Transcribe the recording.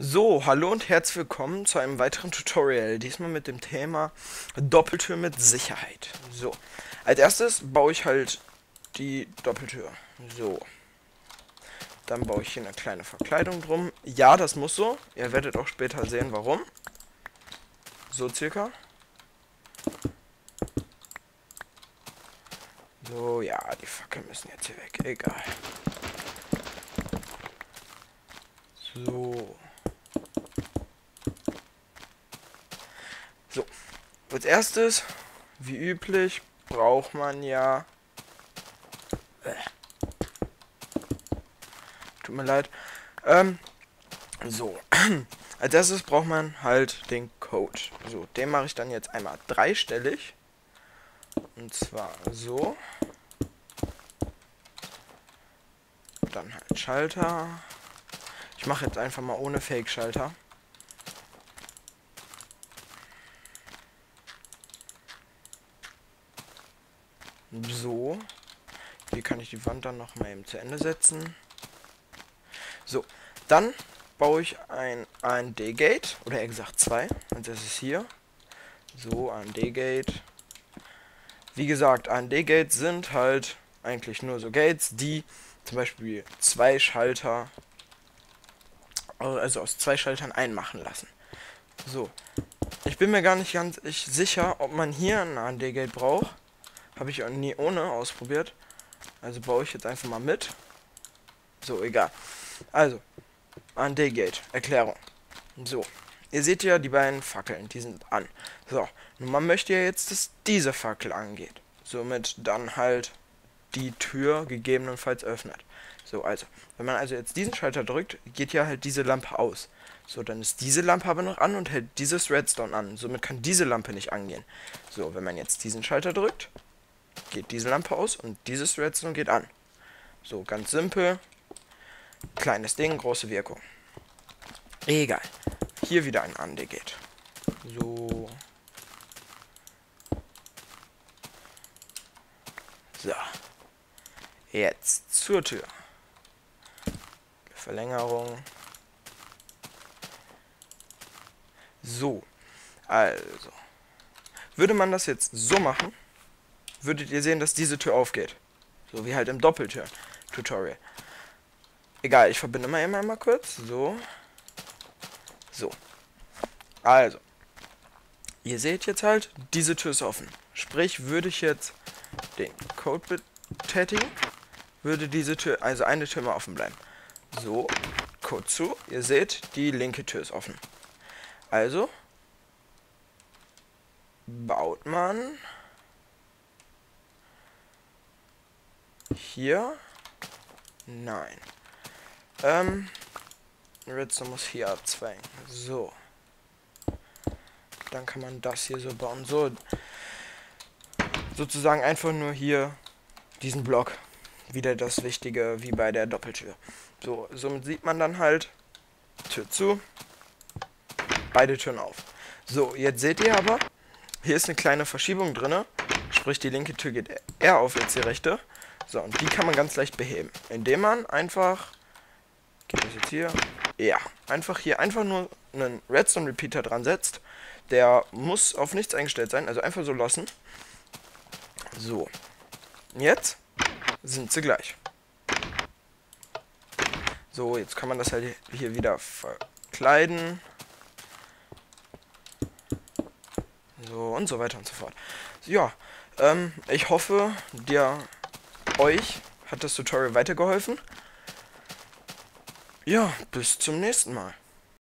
So, hallo und herzlich willkommen zu einem weiteren Tutorial. Diesmal mit dem Thema Doppeltür mit Sicherheit. So, als erstes baue ich halt die Doppeltür. So, dann baue ich hier eine kleine Verkleidung drum. Ja, das muss so. Ihr werdet auch später sehen, warum. So circa. So, ja, die Fackeln müssen jetzt hier weg. Egal. So. So, als erstes, wie üblich, braucht man ja... Tut mir leid. So, als erstes braucht man halt den Code. So, den mache ich dann jetzt einmal dreistellig. Und zwar so. Dann halt Schalter. Ich mache jetzt einfach mal ohne Fake-Schalter. So. Hier kann ich die Wand dann noch mal eben zu Ende setzen. So, dann baue ich ein AND-Gate, oder eher gesagt zwei. Und das ist hier. So, AND-Gate. Wie gesagt, AND-Gates sind halt eigentlich nur so Gates, die zum Beispiel zwei Schalter, also aus zwei Schaltern einmachen lassen. So, ich bin mir gar nicht ganz sicher, ob man hier ein AND-Gate braucht. Habe ich auch nie ohne ausprobiert. Also baue ich jetzt einfach mal mit. So, egal. Also, AND-Gate, Erklärung. So, ihr seht ja die beiden Fackeln, die sind an. So, nun man möchte ja jetzt, dass diese Fackel angeht. Somit dann halt die Tür gegebenenfalls öffnet. So, also, wenn man also jetzt diesen Schalter drückt, geht ja halt diese Lampe aus. So, dann ist diese Lampe aber noch an und hält dieses Redstone an. Somit kann diese Lampe nicht angehen. So, wenn man jetzt diesen Schalter drückt, geht diese Lampe aus und dieses Redstone geht an. So, ganz simpel. Kleines Ding, große Wirkung. Egal. Hier wieder ein AND-Gate. So. So. Jetzt zur Tür. Verlängerung. So. Also. Würde man das jetzt so machen, würdet ihr sehen, dass diese Tür aufgeht. So wie halt im Doppeltür-Tutorial. Egal, ich verbinde mal eben einmal kurz. So. So. Also. Ihr seht jetzt halt, diese Tür ist offen. Sprich, würde ich jetzt den Code betätigen, würde diese Tür, also eine Tür mal offen bleiben. So. Code zu. Ihr seht, die linke Tür ist offen. Also. Baut man hier. Nein. Redstone muss hier abzweigen. So. Dann kann man das hier so bauen. So. Sozusagen einfach nur hier diesen Block. Wieder das Wichtige wie bei der Doppeltür. So, somit sieht man dann halt Tür zu, beide Türen auf. So, jetzt seht ihr aber, hier ist eine kleine Verschiebung drin. Sprich, die linke Tür geht eher auf als die rechte. So, und die kann man ganz leicht beheben. Indem man einfach, geht das jetzt hier? Ja, einfach hier einfach nur einen Redstone Repeater dran setzt. Der muss auf nichts eingestellt sein, also einfach so lassen. So, jetzt sind sie gleich. So, jetzt kann man das halt hier wieder verkleiden. So, und so weiter und so fort. Ja, ich hoffe, euch hat das Tutorial weitergeholfen. Ja, bis zum nächsten Mal.